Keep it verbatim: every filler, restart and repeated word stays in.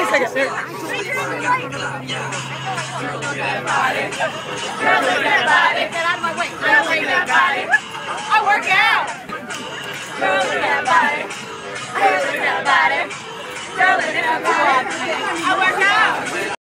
a second. There. Girl, look at that body. Get out of my way. Girl, look at that body. I work out. Girl, look at that body. Girl, look at that body. Girl, look at that body. I work out.